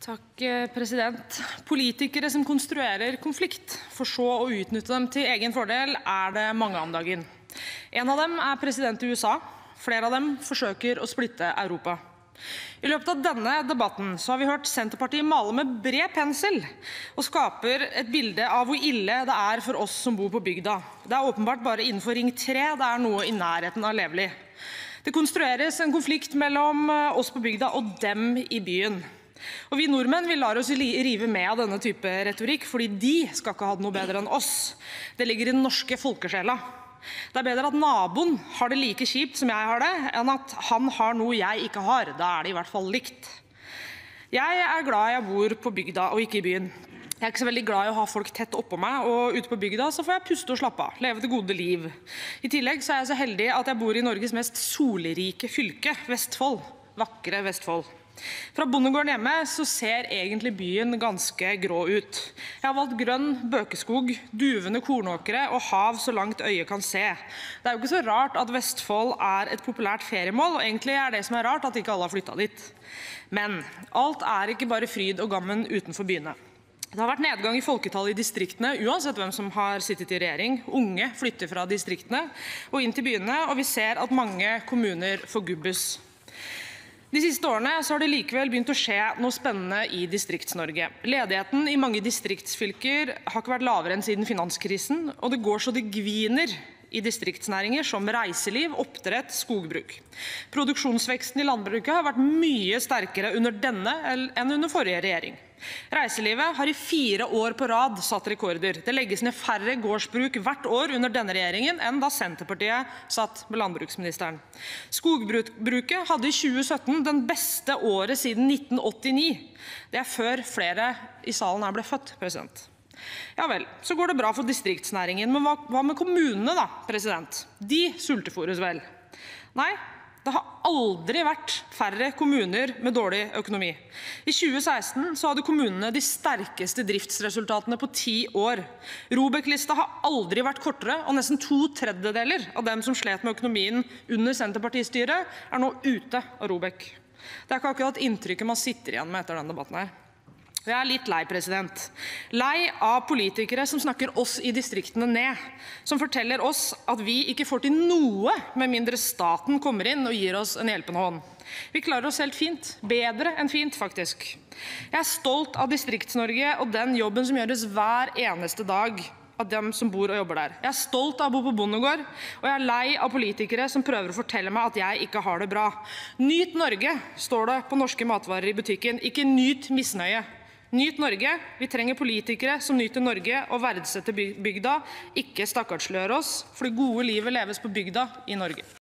Takk, president. Politikere som konstruerer konflikt, for så å utnytte dem til egen fordel, det mange om dagen. En av dem president i USA. Flere av dem forsøker å splitte Europa. I løpet av denne debatten så har vi hørt Senterpartiet male med bred pensel og skaper et bilde av hvor ille det for oss som bor på bygda. Det åpenbart bare innenfor Ring 3 det noe i nærheten av levelig. Det konstrueres en konflikt mellom oss på bygda og dem i byen. Og vi nordmenn lar oss rive med av denne type retorikk, fordi de skal ikke ha det noe bedre enn oss. Det ligger i den norske folkesjela. Det bedre at naboen har det like kjipt som jeg har det, enn at han har noe jeg ikke har. Da det i hvert fall likt. Jeg glad jeg bor på bygda og ikke i byen. Jeg ikke så veldig glad i å ha folk tett oppå meg, og ute på bygda så får jeg puste og slappe av, leve det gode liv. I tillegg så jeg så heldig at jeg bor i Norges mest solrike fylke, Vestfold. Vakre Vestfold. Fra bondegården hjemme så ser egentlig byen ganske grå ut. Jeg har valgt grønn bøkeskog, duvende kornåkre og hav så langt øyet kan se. Det jo ikke så rart at Vestfold et populært feriemål, og egentlig det som rart at ikke alle har flyttet dit. Men alt ikke bare fryd og gammen utenfor byene. Det har vært nedgang i folketallet i distriktene, uansett hvem som har sittet i regjering. Unge flytter fra distriktene og inn til byene, og vi ser at mange kommuner forgubbes. De siste årene så har det likevel begynt å skje noe spennende i Distrikts-Norge. Ledigheten i mange distriktsfylker har ikke vært lavere enn siden finanskrisen, og det går så det gviner i distriktsnæringer som reiseliv, oppdrett, skogbruk. Produksjonsveksten i landbruket har vært mye sterkere under denne enn under forrige regjering. Reiselivet har i 4 år på rad satt rekorder. Det legges ned færre gårdsbruk hvert år under denne regjeringen enn da Senterpartiet satt med landbruksministeren. Skogbruket hadde i 2017 den beste året siden 1989. Det før flere i salen ble født, president. Ja vel, så går det bra for distriktsnæringen, men hva med kommunene da, president? De sultefores vel? Nei, det har aldri vært færre kommuner med dårlig økonomi. I 2016 så hadde kommunene de sterkeste driftsresultatene på 10 år. ROBEK-lista har aldri vært kortere, og nesten 2/3 av dem som slet med økonomien under Senterpartistyret nå ute av ROBEK. Det ikke akkurat inntrykket man sitter igjen med etter denne debatten her. Jeg litt lei, president. Lei av politikere som snakker oss i distriktene ned, som forteller oss at vi ikke får til noe med mindre staten kommer inn og gir oss en hjelpende hånd. Vi klarer oss helt fint, bedre enn fint faktisk. Jeg stolt av Distrikts-Norge og den jobben som gjøres hver eneste dag av dem som bor og jobber der. Jeg stolt av å bo på bondegård, og jeg lei av politikere som prøver å fortelle meg at jeg ikke har det bra. Nyt Norge, står det på norske matvarer i butikken, ikke nyt misnøye. Nyt Norge. Vi trenger politikere som nyter Norge og verdsetter bygda, ikke stakkarsliggjør oss, for det gode livet leves på bygda i Norge.